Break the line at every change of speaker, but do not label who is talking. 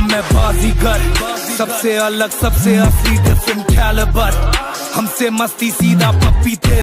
मैं बाजीगर, सबसे अलग सबसे असली डिफरेंट कैलिबर। हमसे मस्ती सीधा पप्पी थे